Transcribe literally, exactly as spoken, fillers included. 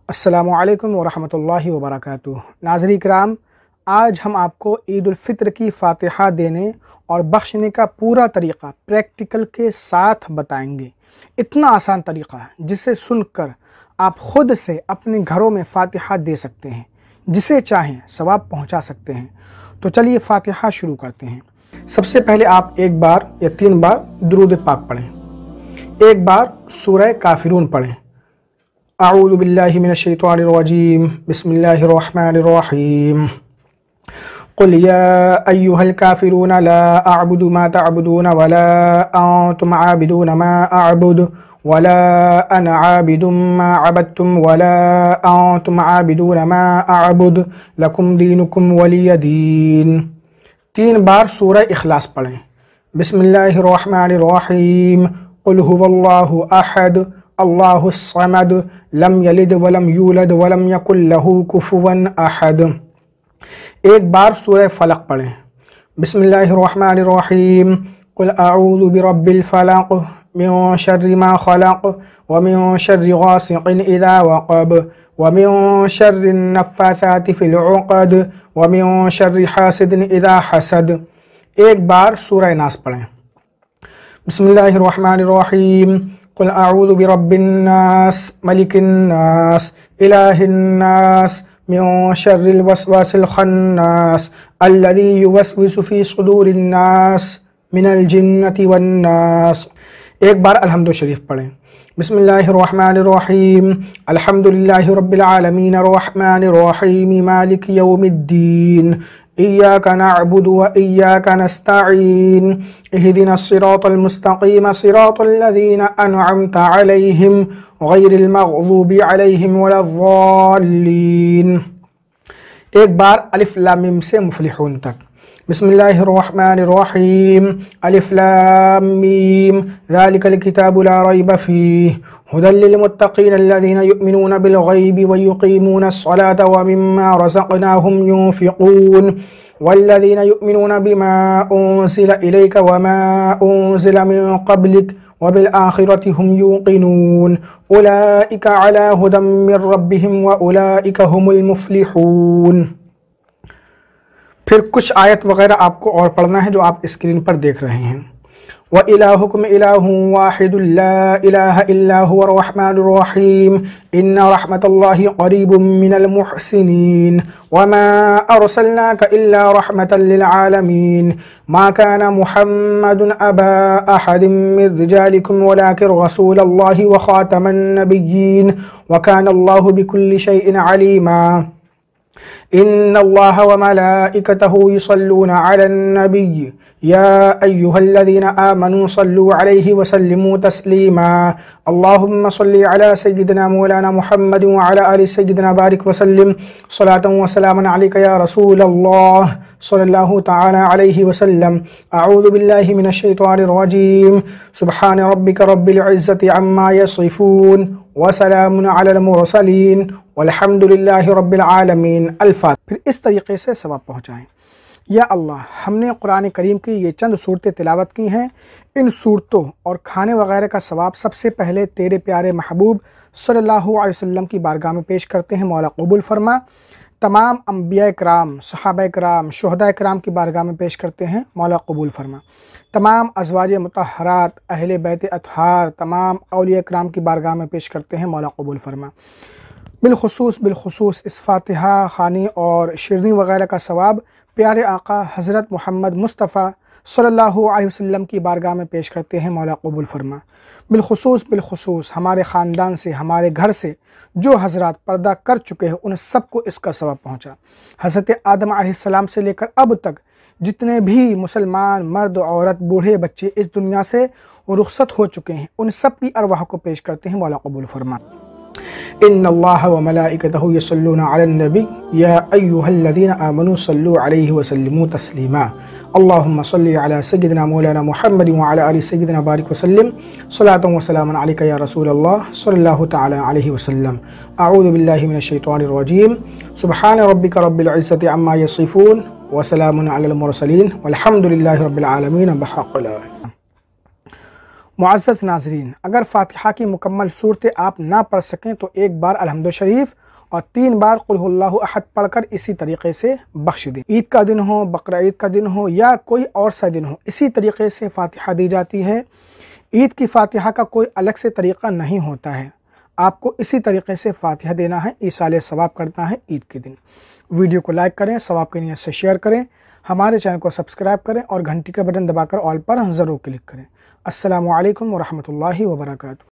السلام علیکم ورحمۃ اللہ وبرکاتہ۔ ناظرین کرام، آج ہم آپ کو عید الفطر کی فاتحہ دینے اور بخشنے کا پورا طریقہ پریکٹیکل کے ساتھ بتائیں گے۔ اتنا آسان طریقہ ہے جسے سن کر آپ خود سے اپنے گھروں میں فاتحہ دے سکتے ہیں، جسے چاہیں ثواب پہنچا سکتے ہیں۔ تو چلیے فاتحہ شروع کرتے ہیں۔ سب سے پہلے آپ ایک بار یا تین بار درود پاک پڑھیں، ایک بار سورہ کافرون پڑھیں۔ اعوذ باللہ من الشیطان الرجیم، بسم اللہ الرحمن الرحیم۔ قل یا ایہا الکافرون لا اعبد ما تعبدون ولا انتم عابدون ما اعبد ولا انا عابد ما عبدتم ولا انتم عابدون ما اعبد لکم دینکم ولی دین۔ تین بار سورہ اخلاص پڑھیں۔ بسم اللہ الرحمن الرحیم۔ قل هو اللہ احد اللہ الصمد لم یلد ولم یولد ولم یکن لہ کفوا احد۔ ایک بار سورہ فلق پڑھیں۔ بسم اللہ الرحمن الرحیم۔ قل اعوذ برب الفلق من شر ما خلق ومن شر غاسق اذا وقب ومن شر النفاثات في العقد ومن شر حاسد اذا حسد۔ ایک بار سورہ ناس پڑھیں۔ بسم اللہ الرحمن الرحیم۔ قل اعوذ برب الناس ملک الناس الہ الناس من شر الوسواس الخناس الذي يوسوس في صدور الناس من الجنة والناس۔ ایک بار الحمد شریف پڑھیں۔ بسم اللہ الرحمن الرحیم۔ الحمد للہ رب العالمین الرحمن الرحیم مالک یوم الدین ایاک نعبد و ایاک نستعین اہدنا الصراط المستقیم صراط الذین انعمت علیہم غیر المغضوب علیہم ولا الضالین۔ ایک بار الف لام میم سے مفلحون تک۔ بسم اللہ الرحمن الرحیم۔ الف لام میم ذالک الکتاب لا ریب فیہ هدى للمتقین الذین یؤمنون بالغیب ویقیمون الصلاة ومما رزقناهم ينفقون والذین یؤمنون بما انزل الیک وما انزل من قبلک وبالآخرة هم یوقنون اولئک علی هدى من ربهم واولئک هم المفلحون۔ پھر کچھ آیت وغیرہ آپ کو اور پڑھنا ہے جو آپ اسکرین پر دیکھ رہے ہیں۔ وَإِلَٰهُكُمْ إِلَٰهٌ وَاحِدٌ لَا إِلَٰهَ إِلَّا هُوَ الرَّحْمَٰنُ الرَّحِيمُ إِنَّ رَحْمَةَ اللَّهِ قَرِيبٌ مِّنَ الْمُحْسِنِينَ وَمَا أَرْسَلْنَاكَ إِلَّا رَحْمَةً لِّلْعَالَمِينَ مَا كَانَ مُحَمَّدٌ أَبَا أَحَدٍ مِّن رِّجَالِكُمْ وَلَٰكِن رَّسُولَ اللَّهِ وَخَاتَمَ النَّبِيِّينَ وَكَانَ اللَّهُ بِكُلِّ شَيْءٍ عَلِيمًا۔ إن الله وملائكته يصلون على النبي يا أيها الذين آمنوا صلوا عليه وسلموا تسليما اللهم صل على سيدنا مولانا محمد وعلى آل سيدنا بارك وسلم صلاة وسلاما عليك يا رسول الله صلى الله تعالى عليه وسلم۔ أعوذ بالله من الشيطان الرجيم۔ سبحان ربك رب العزة عما يصفون وسلام على المرسلين والحمد للہ رب العالمین۔ الفاتحہ۔ پھر اس طریقے سے ثواب پہنچائیں۔ یا اللہ، ہم نے قرآن کریم کی یہ چند صورتیں تلاوت کی ہیں، ان صورتوں اور کھانے وغیرہ کا ثواب سب سے پہلے تیرے پیارے محبوب صلی اللہ علیہ وسلم کی بارگاہ میں پیش کرتے ہیں، مولا قبول فرما۔ تمام انبیاء کرام، صحابہ کرام، شہداء کرام کی بارگاہ میں پیش کرتے ہیں، مولا قبول فرما۔ تمام ازواج مطہرات، اہل بیت اطہار، تمام اولیاء کرام کی بارگاہ میں پیش کرتے ہیں، مولا قبول فرما۔ بالخصوص بالخصوص اس فاتحہ خوانی اور شیرنی وغیرہ کا ثواب پیارے آقا حضرت محمد مصطفیٰ صلی اللہ علیہ وسلم کی بارگاہ میں پیش کرتے ہیں، مولا قبول فرما۔ بالخصوص بالخصوص ہمارے خاندان سے، ہمارے گھر سے جو حضرات پردہ کر چکے ہیں ان سب کو اس کا ثواب پہنچا۔ حضرت آدم علیہ السلام سے لے کر اب تک جتنے بھی مسلمان مرد عورت بوڑھے بچے اس دنیا سے رخصت ہو چکے ہیں ان سب کی ارواح کو پیش کرتے ہیں، مولا قبول فرما۔ ان اللہ وملائکتہ یصلون علی النبی یا ایہا الذین آمنوا صلوا علیہ وسلموا تسلیما اللہم صلی علی سیدنا مولانا محمد وعلی آل سیدنا بارک وسلم صلاۃ وسلاما علیک یا رسول اللہ صلی اللہ تعالی علیہ وسلم۔ اعوذ باللہ من الشیطان الرجیم۔ سبحان ربک رب العزة عما یصفون وسلام علی المرسلین والحمد للہ رب العالمین بحق لا۔ मुअज़्ज़ज़ नाज़रीन, अगर फातिहा की मुकम्मल सूरतें आप ना पढ़ सकें तो एक बार अलहम्दु शरीफ और तीन बार कुल हुवल्लाहु अहद पढ़कर इसी तरीके से बख्श दें। ईद का दिन हो, बकरा ईद का दिन हो या कोई और सा दिन हो, इसी तरीके से फातिहा दी जाती है। ईद की फातिहा का कोई अलग से तरीक़ा नहीं होता है, आपको इसी तरीके से फातिहा देना है, ईसाले सवाब करना है ईद के दिन। वीडियो को लाइक करें, सवाब की नीयत से शेयर करें, हमारे चैनल को सब्सक्राइब करें और घंटी का बटन दबाकर ऑल पर ज़रूर क्लिक करें। अस्सलामु अलैकुम व रहमतुल्लाहि व बरकातुहू।